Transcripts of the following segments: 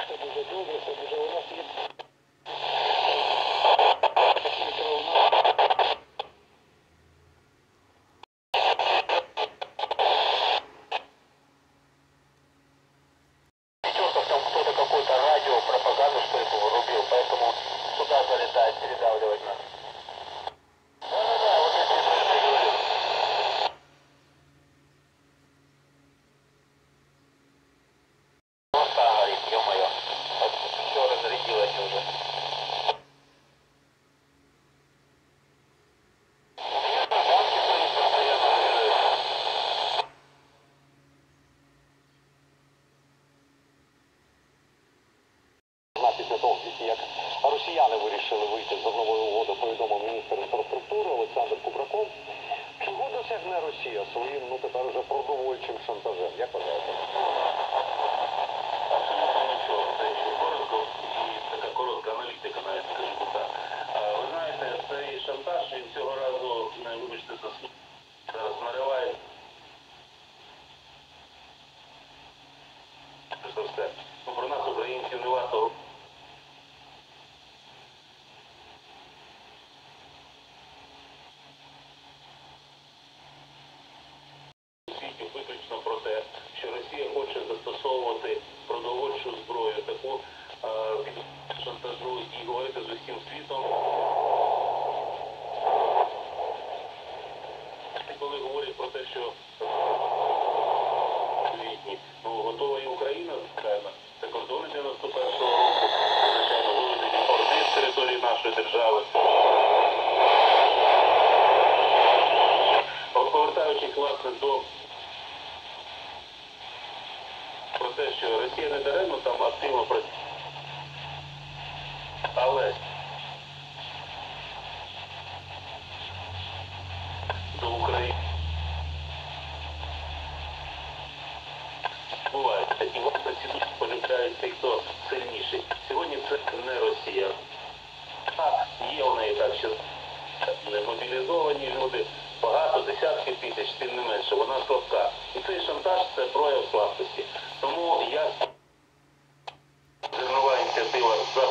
Це дуже добре, це дуже у нас є. Там кто-то какой-то радио, пропаганду, что это вырубил, поэтому сюда залетает передавливать нас. Да-да-да, вот я тебе говорю. Просто горит, ё-моё. Вот все разрядилось уже. Банки свои постоянно двигаются. Після того, як росіяни вирішили вийти з зернової угоди, повідомив міністр інфраструктури Олександр Кубраков. Чого досягне Росія своїм, тепер уже продовольчим шантажем? Як вважаєте? Абсолютно нічого. Це ще коротко і така коротка аналітика, навіть скажу так. Ви знаєте, цей шантаж, він цього разу, вибачте за слово, зараз нариває за все. Про нас, українців, не варто світі виключно про те, що Росія хоче застосовувати продовольчу зброю, таку під шантажу і говорити з усім світом. Коли говорять про те, що готова і Україна, звичайно, це кордони 91-го року, звичайно, виведені порти з території нашої держави. Повертаючись, власне, про те, що Росія не даремно там активно працює. Але до України буває. І власне ці душі полюбляють тих, хто сильніший. Сьогодні це не Росія. Так, є у неї так, що не мобілізовані люди, багато, десятки тисяч, тим не менше, вона слабка. І цей шантаж – це прояв слабкості. Тому я зернова ініціатива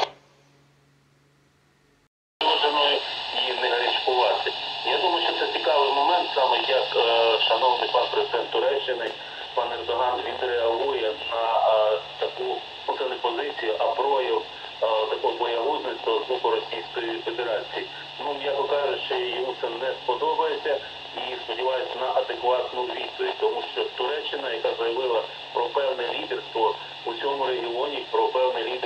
заходженою і не гарячкувати. Я думаю, що це цікавий момент, саме як шановний пан президент Туреччини, пан Ердоган відреагує на таку, це не позицію, а прояв такого боягузництва з боку Російської Федерації. М'яко кажучи, йому це не сподобається і сподіваюся на адекватну відповідь, тому що Туреччина, яка заявила про певне лідерство у цьому регіоні, про певне лідерство